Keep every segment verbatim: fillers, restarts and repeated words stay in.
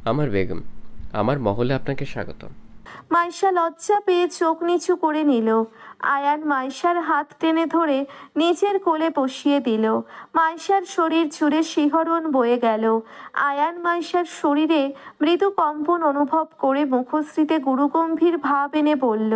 আমার বেগম, আমার মহলে আপনাকে স্বাগতম। মাইশা লজ্জা পেয়ে চোখ নিচু করে নিল। আয়ান মাইশার হাত টেনে ধরে নিচের কোলে বসিয়ে দিল। মাইশার শরীর জুড়ে শিহরণ বয়ে গেল। আয়ান মাইশার শরীরে মৃদু কম্পন অনুভব করে মুখশ্রীতে গুরুগম্ভীর ভাব এনে বলল,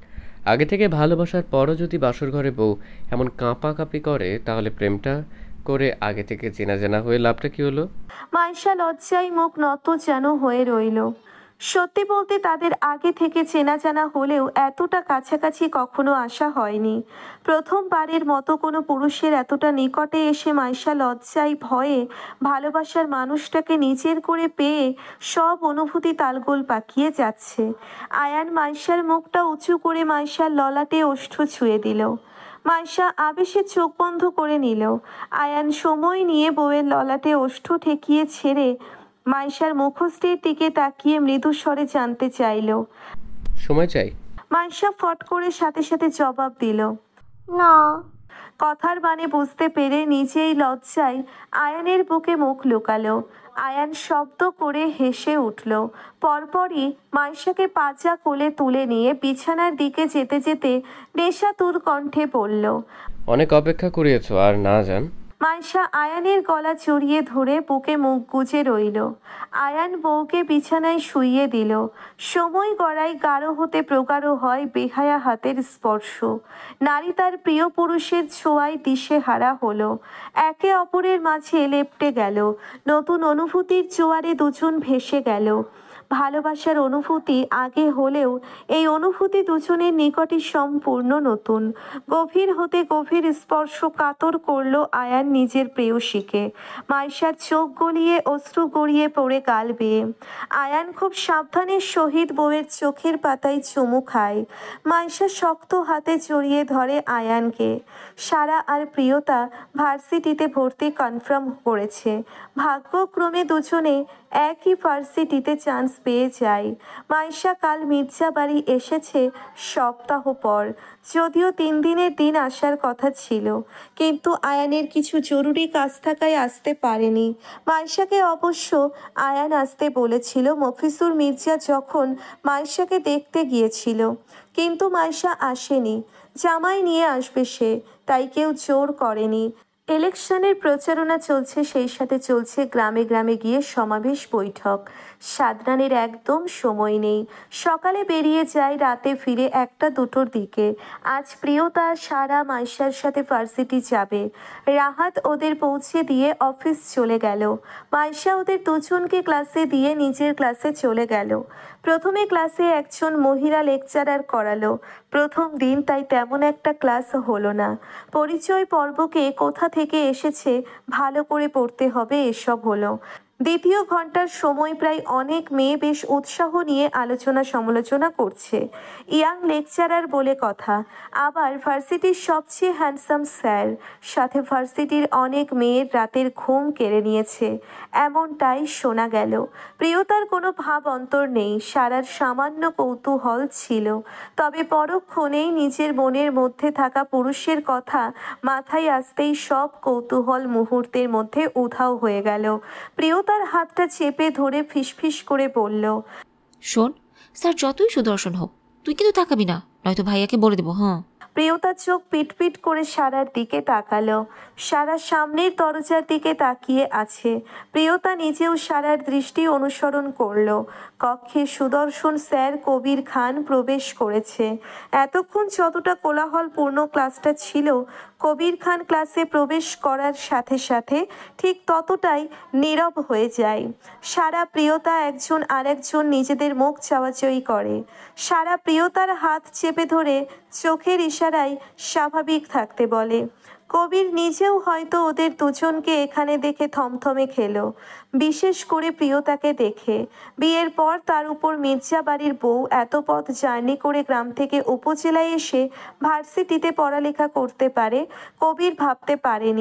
আগে থেকে ভালোবাসার পরও যদি বাসর ঘরে বউ এমন কাঁপাকাঁপি করে, তাহলে প্রেমটা করে আগে থেকে চেনা জানা হয়ে লাভটা কি হলো? মাইশা লজ্জায় মুখ নত যেন হয়ে রইল। সত্যি বলতে তাদের আগে থেকে চেনা জানা হলেও এতটা কাছাকাছি কখনো আসা হয়নি। প্রথমবারের মতো কোনো পুরুষের এতটা নিকটে এসে মাইশা লজ্জায় ভয়ে ভালোবাসার মানুষটাকে নিজের করে পেয়ে সব অনুভূতি তালগোল পাকিয়ে যাচ্ছে। আয়ান মাইশার মুখটা উঁচু করে মাইশার ললাটে ওষ্ঠ ছুঁয়ে দিল। মাইশা আবেশে চোখ বন্ধ করে নিল। আয়ান সময় নিয়ে বউয়ের ললাটে ওষ্ঠ ঠেকিয়ে ছেড়ে মাইশার মুখশ্রীর দিকে তাকিয়ে মৃদু স্বরে জানতে চাইল। সময় চাই। মাইশা ফট করে সাথে সাথে জবাব দিল, না। কথার মানে বুঝতে পেরে নিজেই লজ্জায় আয়ানের বুকে মুখ লুকালো। আয়ান শব্দ করে হেসে উঠল। পরপরই মাইশাকে পাজা কোলে তুলে নিয়ে বিছানার দিকে যেতে যেতে নেশাতুর কণ্ঠে বলল, অনেক অপেক্ষা করিয়েছো, আর না যান। মাইশা আয়ানের গলা জড়িয়ে ধরে বুকে মুখ গুজে রইল। আয়ান বউকে বিছানায় শুইয়ে দিল। সময় গড়ায় গাঢ় হতে প্রগাঢ় হয় বেহায়া হাতের স্পর্শ। নারী তার প্রিয় পুরুষের ছোঁয়ায় দিশেহারা হলো। একে অপরের মাঝে লেপ্টে গেল। নতুন অনুভূতির জোয়ারে দুজন ভেসে গেল। ভালোবাসার অনুভূতি আগে হলেও এই অনুভূতি দুজনের নিকটই সম্পূর্ণ নতুন। গভীর হতে গভীর স্পর্শ কাতর করলো আয়ান নিজের প্রেয়সীকে। মাইশার চোখ গলিয়ে অশ্রু গড়িয়ে পড়ে গাল বেয়ে। আয়ান খুব সাবধানের সহিত বউয়ের চোখের পাতায় চুমু খায়। মাইশা শক্ত হাতে জড়িয়ে ধরে আয়ানকে। সারা আর প্রিয়তা ভার্সিটিতে ভর্তি কনফার্ম করেছে। ভাগ্যক্রমে দুজনে একই ভার্সিটিতে চান্স পেয়ে যায়। মাইশা কাল মির্জা বাড়ি এসেছে সপ্তাহ পর। যদিও তিন দিনের দিন আসার কথা ছিল, কিন্তু আয়ানের কিছু জরুরি কাজ থাকায় আসতে পারেনি। মাইশাকে অবশ্য আয়ান আসতে বলেছিল মফিজুর মির্জা যখন মাইশাকে দেখতে গিয়েছিল, কিন্তু মাইশা আসেনি। জামাই নিয়ে আসবে সে, তাই কেউ জোর করেনি। ইলেকশনের প্রচারণা চলছে, সেই সাথে চলছে গ্রামে গ্রামে গিয়ে সমাবেশ বৈঠক। সাদনানের একদম সময় নেই। সকালে বেরিয়ে যায়, রাতে ফিরে একটা দুটোর দিকে। আজ প্রিয়তা সারা মাইশার সাথে ভার্সিটি যাবে। রাহাত ওদের পৌঁছে দিয়ে অফিস চলে গেল। মাইশা ওদের দুজনকে ক্লাসে দিয়ে নিজের ক্লাসে চলে গেল। প্রথমে ক্লাসে একজন মহিলা লেকচারার করালো। প্রথম দিন, তাই তেমন একটা ক্লাস হলো না। পরিচয় পর্বকে কোথা থেকে এসেছে ভালো করে পড়তে হবে, এসব হলো। দ্বিতীয় ঘন্টার সময় প্রায় অনেক মেয়ে বেশ উৎসাহ নিয়ে আলোচনা সমালোচনা করছে। ইয়াং লেকচারার বলে কথা। আবার ভার্সিটির সবচেয়ে হ্যান্ডসাম স্যার, সাথে ভার্সিটির অনেক মেয়ের রাতের ঘুম কেড়ে নিয়েছে, এমনটাই শোনা গেল। প্রিয়তার কোনো ভাব অন্তর নেই, সারার সামান্য কৌতূহল ছিল। তবে পরক্ষণেই নিজের মনের মধ্যে থাকা পুরুষের কথা মাথায় আসতেই সব কৌতূহল মুহূর্তের মধ্যে উধাও হয়ে গেল। প্রিয়তার হাতটা চেপে ধরে ফিসফিস করে বলল, শোন, স্যার যতই সুদর্শন হোক, তুই কিন্তু তাকাবি না, নয়তো ভাইয়াকে বলে দেবো। হ্যাঁ। প্রিয়তা চোখ পিটপিট করে সারার দিকে তাকালো। সারা সামনের দরজার দিকে তাকিয়ে আছে। প্রিয়তা নিজেও সারার দৃষ্টি অনুসরণ করলো। কক্ষে সুদর্শন স্যার কবির খান প্রবেশ করেছে। এতক্ষণ যতটা কোলাহলপূর্ণ ক্লাসটা ছিল, কবির খান ক্লাসে প্রবেশ করার সাথে সাথে ঠিক ততটাই নীরব হয়ে যায়। সারা প্রিয়তা একজন আরেকজন নিজেদের মুখ চাওয়াচাওয়ি করে। সারা প্রিয়তার হাত চেপে ধরে চোখের ইশারায় স্বাভাবিক থাকতে বলে। কবির নিজেও হয়তো ওদের দুজনকে এখানে দেখে থমথমে খেলো, বিশেষ করে প্রিয়তাকে দেখে। বিয়ের পর তার উপর মির্জা বাড়ির বউ এত পথ জার্নি করে গ্রাম থেকে উপজেলায় এসে ভার্সিটিতে পড়ালেখা করতে পারে, কবির ভাবতে পারেনি।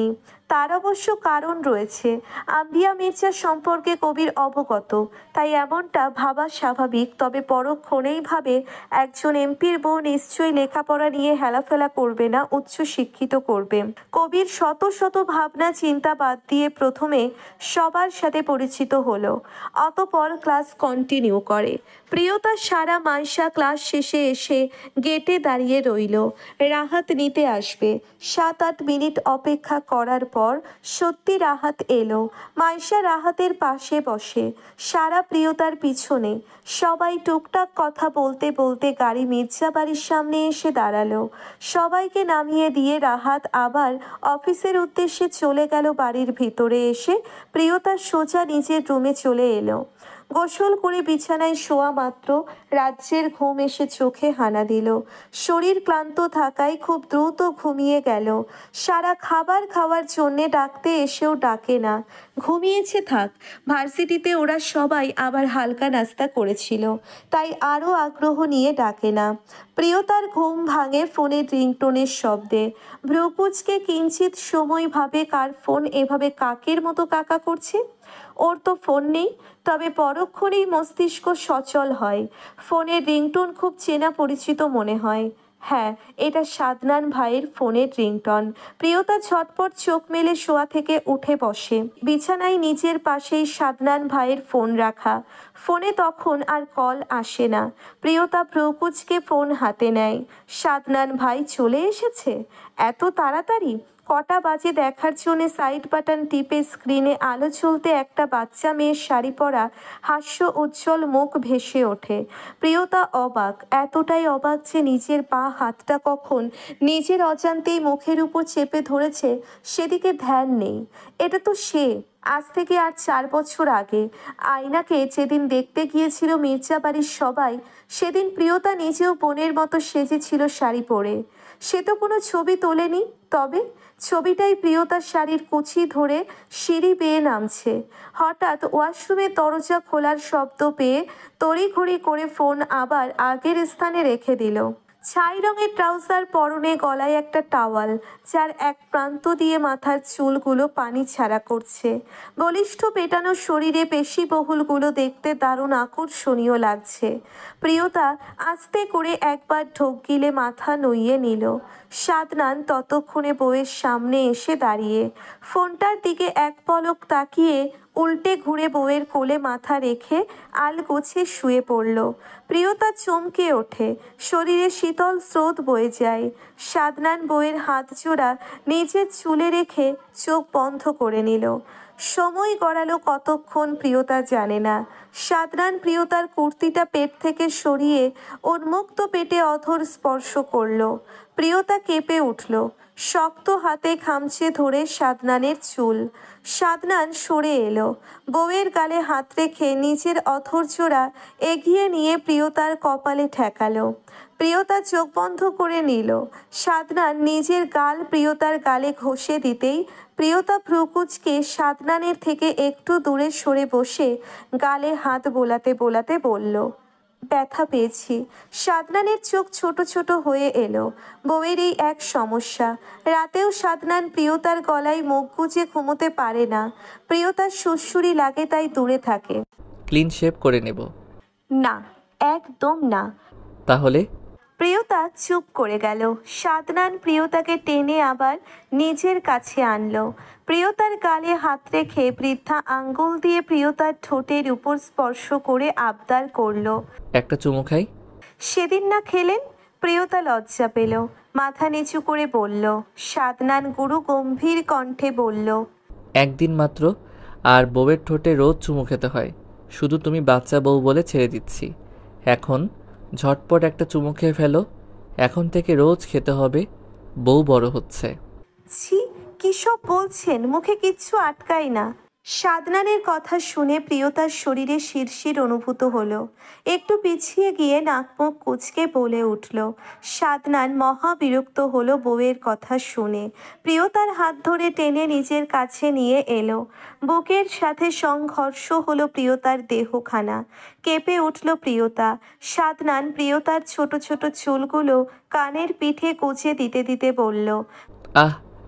তার অবশ্য কারণ রয়েছে। আম্বিয়া মির্জা সম্পর্কে কবির অবগত, তাই এমনটা ভাবা স্বাভাবিক। তবে পরক্ষণেই ভাবে একজন এমপির বউ নিশ্চয়ই লেখাপড়া নিয়ে হেলাফেলা করবে না, উচ্চ শিক্ষিত করবে। কবির শত শত ভাবনা চিন্তা বাদ দিয়ে প্রথমে সবার সাথে পরিচিত হলো, অতপর ক্লাস কন্টিনিউ করে। প্রিয়তা সারা মাইশা ক্লাস শেষে এসে গেটে দাঁড়িয়ে রইল, রাহাত নিতে আসবে। সাত আট মিনিট অপেক্ষা করার পর সত্যি রাহাত এলো। মাইশা রাহাতের পাশে বসে, সারা প্রিয়তার পিছনে। সবাই টুকটাক কথা বলতে বলতে গাড়ি মির্জা বাড়ির সামনে এসে দাঁড়ালো। সবাইকে নামিয়ে দিয়ে রাহাত আবার অফিসের উদ্দেশ্যে চলে গেল। বাড়ির ভিতরে এসে প্রিয়তা সোজা নিজের রুমে চলে এলো। গোসল করে বিছানায় শোয়া মাত্র রাজ্যের ঘুম এসে চোখে হানা দিল। শরীর ক্লান্ত থাকায় খুব দ্রুত ঘুমিয়ে গেল। সারা খাবার খাওয়ার জন্যে ডাকতে এসেও ডাকে না, ঘুমিয়েছে থাক। ভার্সিটিতে ওরা সবাই আবার হালকা নাস্তা করেছিল, তাই আরও আগ্রহ নিয়ে ডাকে না। প্রিয়তার ঘুম ভাঙে ফোনের রিংটোনের শব্দে। ভ্রুকুচকে কিঞ্চিত সময় ভাবে, কার ফোন এভাবে কাকের মতো কাকা করছে। ওর তো ফোন নেই, তবে পরক্ষণেই মস্তিষ্ক সচল হয়। ফোনের রিংটোন খুব চেনা পরিচিত মনে হয়। হ্যাঁ, এটা সাদনান ভাইয়ের ফোনের রিংটন। প্রিয়তা ঝটপট চোখ মেলে শোয়া থেকে উঠে বসে। বিছানায় নিচের পাশেই সাদনান ভাইয়ের ফোন রাখা। ফোনে তখন আর কল আসে না। প্রিয়তা ভ্রুকুচকে ফোন হাতে নেয়। সাদনান ভাই চলে এসেছে এত তাড়াতাড়ি? কটা বাজে দেখার জন্য সাইড বাটন টিপে স্ক্রিনে আলো জ্বলতে একটা বাচ্চা মেয়ের শাড়ি পরা হাস্য উজ্জ্বল মুখ ভেসে ওঠে। প্রিয়তা অবাক, এতটাই অবাক যে নিজের পা হাতটা কখন নিজের অজান্তেই মুখের উপর চেপে ধরেছে সেদিকে ধ্যান নেই। এটা তো সে, আজ থেকে আর চার বছর আগে আয়নাকে যেদিন দেখতে গিয়েছিল মির্জা বাড়ির সবাই, সেদিন প্রিয়তা নিজেও বোনের মতো সেজেছিল শাড়ি পরে। সে তো কোনো ছবি তোলেনি, তবে ছবিটাই প্রিয়তার শাড়ির কুচি ধরে সিঁড়ি বেয়ে নামছে। হঠাৎ ওয়াশরুমের দরজা খোলার শব্দ পেয়ে তড়িঘড়ি করে ফোন আবার আগের স্থানে রেখে দিল। ছাই রঙের ট্রাউজার পরনে, গলায় একটা টাওয়াল, যার এক প্রান্ত দিয়ে মাথার চুলগুলো পানি ছাড়া করছে। বলিষ্ঠ পেটানো শরীরে পেশিবহুলগুলো দেখতে দারুণ আকর্ষণীয় লাগছে। প্রিয়তা আস্তে করে একবার ঢোক গিলে মাথা নইয়ে নিল। সাদনান ততক্ষণে বউয়ের সামনে এসে দাঁড়িয়ে, ফোনটার দিকে এক পলক তাকিয়ে উল্টে ঘুরে বউয়ের কোলে মাথা রেখে আলগোছে শুয়ে পড়ল। প্রিয়তা চমকে ওঠে, শরীরে শীতল স্রোত বয়ে যায়। সাদনান বউয়ের হাত জোড়া নিজের চুলে রেখে চোখ বন্ধ করে নিল। সময় গড়ালো কতক্ষণ প্রিয়তা জানে না। সাদনান প্রিয়তার কুর্তিটা পেট থেকে সরিয়ে উন্মুক্ত পেটে অধর স্পর্শ করল। প্রিয়তা কেঁপে উঠল, শক্ত হাতে খামচে ধরে সাদনানের চুল। সাদনান সরে এলো, বউয়ের গালে হাত রেখে নিজের অধৈর্যরা এগিয়ে নিয়ে প্রিয়তার কপালে ঠেকালো। প্রিয়তা চোখ বন্ধ করে নিল। সাদনান নিজের গাল প্রিয়তার গালে ঘষে দিতেই প্রিয়তা ভ্রুকুচকে সাদনানের থেকে একটু দূরে সরে বসে গালে হাত বোলাতে বোলাতে বলল, ব্যথা পেয়েছি। সাদনানের চোখ ছোট ছোট হয়ে এলো। বউয়ের এই এক সমস্যা, রাতেও সাদনান প্রিয়তার গলায় মুখ গুজে ঘুমোতে পারে না। প্রিয়তার সুড়সুড়ি লাগে, তাই দূরে থাকে। ক্লিন শেভ করে নেব। না, একদম না। তাহলে? প্রিয়তা চুপ করে গেল। সাদনান প্রিয়তাকে টেনে আবার নিজের কাছে আনলো। প্রিয়তার গালে হাত রেখে বৃদ্ধা আঙ্গুল দিয়ে প্রিয়তার ঠোঁটের উপর স্পর্শ করে আবদার করলো, একটা চুমু খাই। সেদিন না খেলেন? প্রিয়তা লজ্জা পেল, মাথা নিচু করে বলল। সাদনান গুরু গম্ভীর কণ্ঠে বলল, একদিন মাত্র, আর বউয়ের ঠোঁটে রোজ চুমু খেতে হয়। শুধু তুমি বাচ্চা বউ বলে ছেড়ে দিচ্ছি। এখন ঝটপট একটা চুমু খেয়ে ফেলো, এখন থেকে রোজ খেতে হবে, বউ বড় হচ্ছে। ছি, কি সব বলছেন? মুখে কিচ্ছু আটকায় না। সাদনানের কথা শুনে প্রিয়তার শরীরে শিরশির অনুভূত হলো। একটু পিছিয়ে গিয়ে নাক মুখ কুঁচকে বলে উঠল। সাদনান মহা বিরক্ত হলো বউয়ের কথা শুনে। প্রিয়তার হাত ধরে টেনে নিজের কাছে নিয়ে এলো। বুকের সাথে সংঘর্ষ হলো প্রিয়তার দেহখানা। কেঁপে উঠল প্রিয়তা। সাদনান প্রিয়তার ছোট ছোট চুলগুলো কানের পিঠে কুঁচে দিতে দিতে বলল, আহ,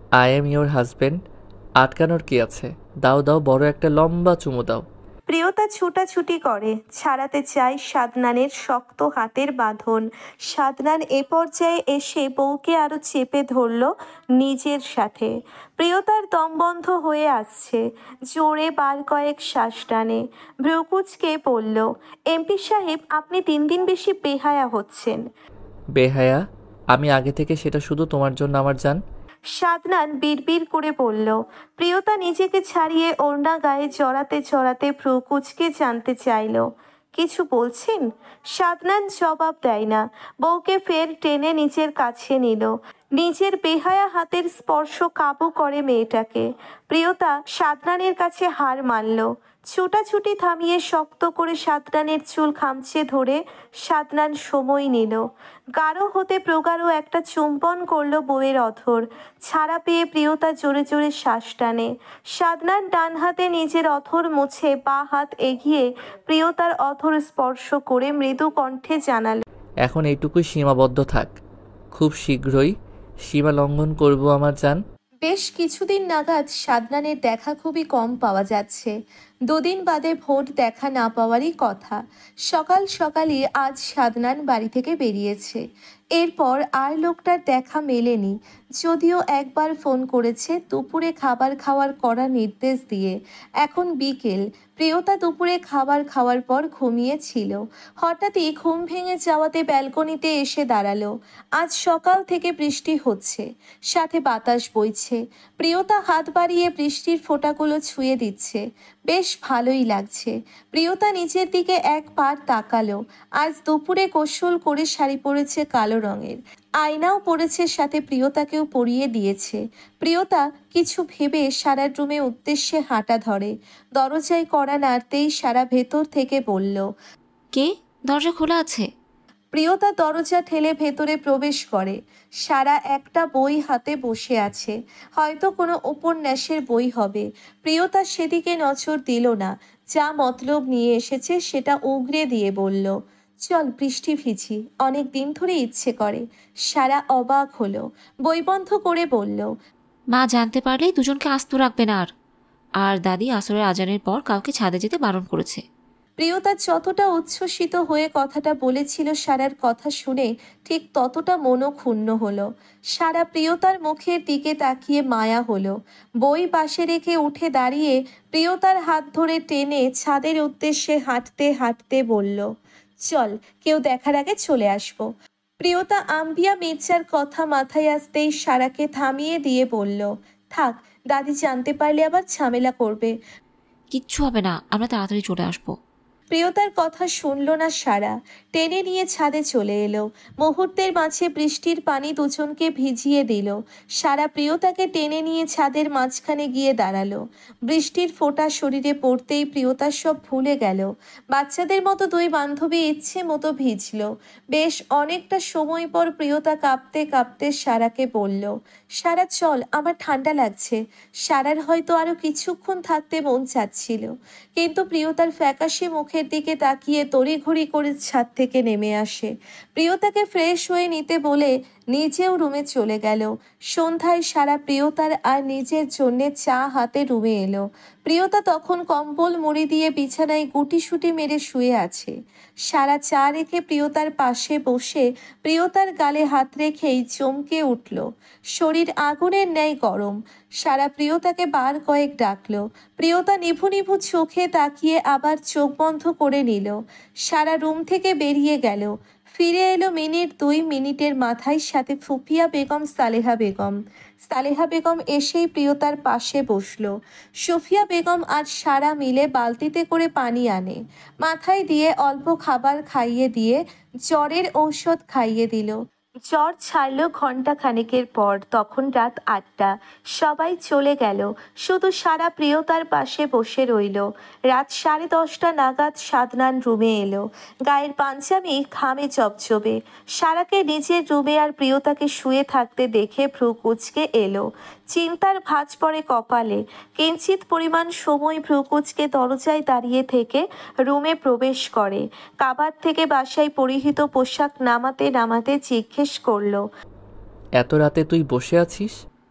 আই এম ইয়োর হাজব্যান্ড। আটকানোর কি আছে? দাও দাও, বড় একটা লম্বা চুমু দাও। প্রিয়তা ছুটাছুটি করে, ছাড়াতে চায় সাদনানের শক্ত হাতের বাঁধন। সাদনান এ পর্যায়ে এসে বউকে আরো চেপে ধরল নিজের সাথে। প্রিয়তার দম বন্ধ হয়ে আসছে, জোরে বার কয়েক শ্বাস টানে। ভ্রুকুচকে বলল, এমপি সাহেব, আপনি দিন দিন বেশি বেহায়া হচ্ছেন। বেহায়া? আমি আগে থেকে সেটা শুধু তোমার জন্য আমার জান। সাদনান বিড়বিড় করে বলল। প্রিয়তা নিজেকে ছাড়িয়ে ওড়না গায়ে জড়াতে জড়াতে ভ্রু কুচকে জানতে চাইল, কিছু বলছেন? সাদনান জবাব দেয় না, বউকে ফের টেনে নিজের কাছে নিল। নিজের বেহায়া হাতের স্পর্শ কাবু করে মেয়েটাকে। প্রিয়তা সাদনানের কাছে হার মানল। ছুটাছুটি থামিয়ে শক্ত করে সাদনানের চুল খামচে ধরে সাদনান সময় নিল। গাঢ় হতে প্রগাঢ় একটা চুম্বন করল বউয়ের অধর। ছাড়া পেয়ে প্রিয়তা জোরে জোরে শ্বাস টানে। সাদনান ডান হাতে নিজের অধর মুছে বা হাত এগিয়ে প্রিয়তার অধর স্পর্শ করে মৃদু কণ্ঠে জানাল, এখন এইটুকুই সীমাবদ্ধ থাক। খুব শীঘ্রই সীমা লঙ্ঘন করব আমার জান। বেশ কিছুদিন নাগাদ সাদনানের দেখা খুবই কম পাওয়া যাচ্ছে। দুদিন বাদে ভোট দেখা না পাওয়ারই কথা। সকাল সকালই আজ সাদনান বাড়ি থেকে বেরিয়েছে। এরপর আর লোকটার দেখা মেলেনি, যদিও একবার ফোন করেছে দুপুরে খাবার খাওয়ার কড়া নির্দেশ দিয়ে। এখন বিকেল, প্রিয়তা দুপুরে খাবার খাওয়ার পর ঘুমিয়েছিল। হঠাৎই ঘুম ভেঙে যাওয়াতে ব্যালকনিতে এসে দাঁড়ালো। আজ সকাল থেকে বৃষ্টি হচ্ছে, সাথে বাতাস বইছে। প্রিয়তা হাত বাড়িয়ে বৃষ্টির ফোঁটাগুলো ছুঁয়ে দিচ্ছে, বেশ ভালোই লাগছে। প্রিয়তা নিচের দিকে এক পার তাকালো। আজ দুপুরে গোসল করে শাড়ি পরেছে কালো রঙের, আয়নাও পরেছে, সাথে প্রিয়তাকেও পরিয়ে দিয়েছে। প্রিয়তা কিছু ভেবে সারা রুমে উদ্দেশ্যে হাঁটা ধরে। দরজায় কড়া নাড়তেই সারা ভেতর থেকে বলল, কে? দরজা খোলা আছে। প্রিয়তা দরজা ঠেলে ভেতরে প্রবেশ করে। সারা একটা বই হাতে বসে আছে, হয়তো কোনো উপন্যাসের বই হবে। প্রিয়তা সেদিকে নজর দিল না, যা মতলব নিয়ে এসেছে সেটা উগরে দিয়ে বলল, চল বৃষ্টি ভিজি, অনেক দিন ধরে ইচ্ছে করে। সারা অবাক হলো, বই বন্ধ করে বলল, মা জানতে পারলেই দুজনকে আস্ত রাখবে না। আর আর দাদি আসরের আজানের পর কাউকে ছাদে যেতে বারণ করেছে। প্রিয়তা যতটা উচ্ছ্বসিত হয়ে কথাটা বলেছিল, সারার কথা শুনে ঠিক ততটা মনও ক্ষুণ্ণ হলো। সারা প্রিয়তার মুখের দিকে তাকিয়ে মায়া হলো। বই পাশে রেখে উঠে দাঁড়িয়ে প্রিয়তার হাত ধরে টেনে ছাদের উদ্দেশ্যে হাঁটতে হাঁটতে বলল, চল, কেউ দেখার আগে চলে আসবো। প্রিয়তা আম্বিয়া মির্জার কথা মাথায় আসতেই সারাকে থামিয়ে দিয়ে বলল, থাক, দাদি জানতে পারলে আবার ঝামেলা করবে। কিচ্ছু হবে না, আমরা তাড়াতাড়ি চলে আসবো। প্রিয়তার কথা শুনল না সারা, টেনে নিয়ে ছাদে চলে এলো। মুহূর্তের মাঝে বৃষ্টির পানি দুজনকে ভিজিয়ে দিল। সারা প্রিয়তাকে টেনে নিয়ে ছাদের মাঝখানে গিয়ে দাঁড়ালো। বৃষ্টির ফোঁটা শরীরে পড়তেই প্রিয়তা সব ভুলে গেল। বাচ্চাদের মতো দুই বান্ধবী ইচ্ছে মতো ভিজল। বেশ অনেকটা সময় পর প্রিয়তা কাঁপতে কাঁপতে সারাকে বলল, সারা চল, আমার ঠান্ডা লাগছে। সারার হয়তো আরো কিছুক্ষণ থাকতে মন চাচ্ছিল, কিন্তু প্রিয়তার ফ্যাকাশে মুখের দিকে তাকিয়ে তড়িঘড়ি করে ছাদ থেকে নেমে আসে। প্রিয়তাকে ফ্রেশ হয়ে নিতে বলে নিজেও রুমে চলে গেল। সন্ধ্যায় সারা প্রিয়তার আর নিজের জন্যে চা হাতে রুমে এলো। প্রিয়তা তখন কম্বল মুড়ি দিয়ে বিছানায় গুটিসুটি মেরে শুয়ে আছে। সারা চা রেখে প্রিয়তার পাশে বসে প্রিয়তার গালে হাত রেখেই চমকে উঠল। শরীর আগুনের ন্যায় গরম। সারা প্রিয়তাকে বার কয়েক ডাকলো। প্রিয়তা নিভু নিভু চোখে তাকিয়ে আবার চোখ বন্ধ করে নিল। সারা রুম থেকে বেরিয়ে গেল। ফিরে এলো মিনিট দুই মিনিটের মাথায়, সাথে ফুফিয়া বেগম, সালেহা বেগম। সালেহা বেগম এসেই প্রিয়তার পাশে বসলো। সুফিয়া বেগম আর সারা মিলে বালতিতে করে পানি আনে, মাথায় দিয়ে অল্প খাবার খাইয়ে দিয়ে জ্বরের ঔষধ খাইয়ে দিল। জ্বর ছাড়লো ঘন্টা খানেকের পর। তখন রাত আটটা। সবাই চলে গেল, শুধু সারা প্রিয়তার পাশে বসে রইল। রাত সাড়ে দশটা নাগাদ সাদনান রুমে এলো। গায়ের পাঞ্জাবি ঘামে চবচবে। সারাকে নিজের রুমে আর প্রিয়তাকে শুয়ে থাকতে দেখে ভ্রু কুচকে এলো। চিন্তার ভাঁজ পড়ে কপালে। কিঞ্চিত পরিমাণ সময় ভ্রু কুচকে দরজায় দাঁড়িয়ে থেকে রুমে প্রবেশ করে। কাবার থেকে বাসায় পরিহিত পোশাক নামাতে নামাতে জিজ্ঞেস করলো, এত রাতে তুই বসে আছিস?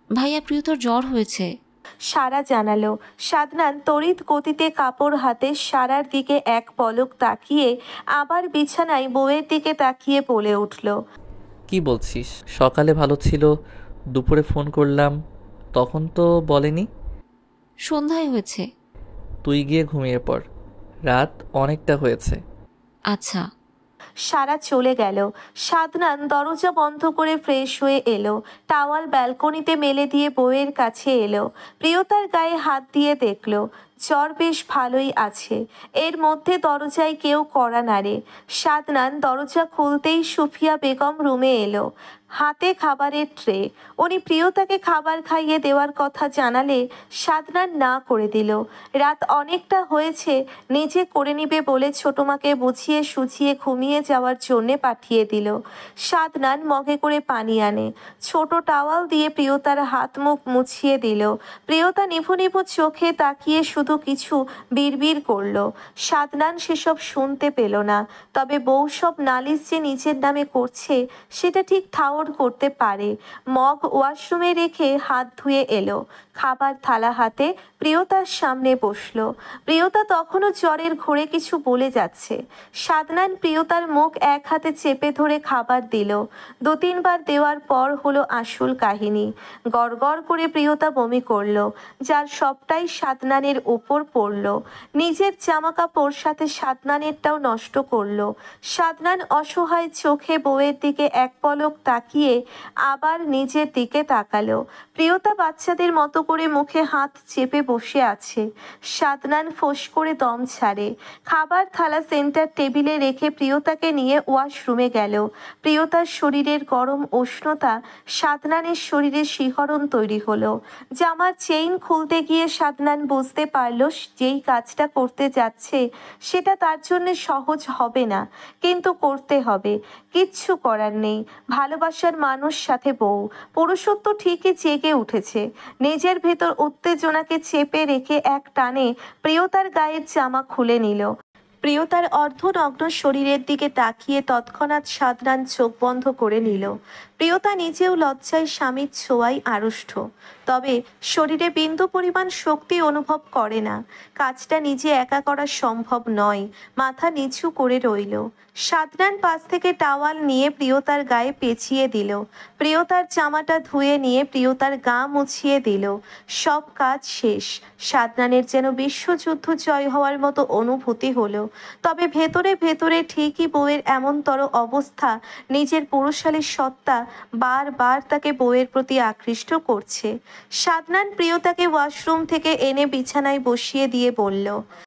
ভাইয়া প্রিয়তর জ্বর হয়েছে। সারা জানালো। সাদনান তড়িৎ গতিতে কাপড় হাতে সারার দিকে এক পলক তাকিয়ে আবার বিছানায় বউয়ের দিকে তাকিয়ে বলে উঠল, কি বলছিস? সকালে ভালো ছিল, দুপুরে ফোন করলাম, তখন তো বলেনি। সন্ধ্যায় হয়েছে। তুই গিয়ে ঘুমিয়ে পড়, রাত অনেকটা হয়েছে। আচ্ছা। সারা চলে গেল। সাদনান দরজা বন্ধ করে ফ্রেশ হয়ে এলো, টাওয়াল ব্যালকনিতে মেলে দিয়ে বউয়ের কাছে এলো। প্রিয়তার গায়ে হাত দিয়ে দেখলো জ্বর বেশ ভালোই আছে। এর মধ্যে দরজায় কেউ কড়া নাড়ে। সাদনান দরজা খুলতেই সুফিয়া বেগম রুমে এলো, হাতে খাবারের ট্রে। উনি প্রিয়তাকে খাবার খাইয়ে দেওয়ার কথা জানালে সাদনান না করে দিল। রাত অনেকটা হয়েছে, নিজে করে নিবে বলে ছোটমাকে বুঝিয়ে সুঝিয়ে ঘুমিয়ে যাওয়ার জন্যে পাঠিয়ে দিল। সাদনান মগে করে পানি আনে, ছোট টাওয়াল দিয়ে প্রিয়তার হাত মুখ মুছিয়ে দিল। প্রিয়তা নিভু নিভু চোখে তাকিয়ে শুধু কিছু বিড়বিড় করলো। সাদনান সেসব শুনতে পেল না, তবে বউ সব নালিশ যে নিজের নামে করছে সেটা ঠিক ঠাওর করতে পারে। মগ ওয়াশরুমে রেখে হাত ধুয়ে এলো, খাবার থালা হাতে প্রিয়তার সামনে বসলো। প্রিয়তা তখনও জ্বরের ঘোরে কিছু বলে যাচ্ছে। সাদনান প্রিয়তার মুখ এক হাতে চেপে ধরে খাবার দিল। দু তিনবার দেওয়ার পর হলো আসল কাহিনী। গড়গড় করে প্রিয়তা বমি করলো, যার সবটাই সাদনানের উপর পড়লো। নিজের জামা কাপড় সাথে সাদনানেরটাও নষ্ট করলো। সাদনান অসহায় চোখে বউয়ের দিকে এক পলক তাকিয়ে আবার নিজের দিকে তাকালো। প্রিয়তা বাচ্চাদের মতো করে মুখে হাত চেপে বসে আছে। সাদনান ফোঁস করে দম ছাড়ে। খাবার থালা সেন্টার টেবিলে রেখে প্রিয়তাকে নিয়ে ওয়াশরুমে গেল। প্রিয়তার শরীরের গরম উষ্ণতা সাদনানের শরীরে শিহরণ তৈরি হলো। জামার চেইন খুলতে গিয়ে সাদনান বুঝতে পারল যেই কাজটা করতে যাচ্ছে সেটা তার জন্য সহজ হবে না, কিন্তু করতে হবে। কিচ্ছু করার নেই, ভালোবাসার মানুষ সাথে বউ। পুরুষত্ব ঠিকই জেগে উঠেছে। নিজের ভেতর উত্তেজনাকে চেপে রেখে এক টানে প্রিয়তার গায়ের জামা খুলে নিল। প্রিয়তার অর্ধনগ্ন শরীরের দিকে তাকিয়ে তৎক্ষণাৎ সাদনান চোখ বন্ধ করে নিল। প্রিয়তা নিজেও লজ্জায় স্বামীর ছোঁয়ায় আড়ষ্ট, তবে শরীরে বিন্দু পরিমাণ শক্তি অনুভব করে না। কাজটা নিজে একা করা সম্ভব নয়। মাথা নিচু করে রইল। সাদনান পাশ থেকে টাওয়াল নিয়ে প্রিয়তার গায়ে পেঁচিয়ে দিল। প্রিয়তার জামাটা ধুয়ে নিয়ে প্রিয়তার গা মুছিয়ে দিল। সব কাজ শেষ। সাদনানের যেন বিশ্বযুদ্ধ জয় হওয়ার মতো অনুভূতি হলো। তবে ভেতরে ভেতরে ঠিকই বউয়ের এমনতর অবস্থা, নিজের পুরুষালী সত্তা বারবার তাকে বউয়ের প্রতি আকৃষ্ট করছে। সাদনান প্রিয়তাকে ওয়াশরুম থেকে এনে বিছানায় বসিয়ে দিয়ে বলল,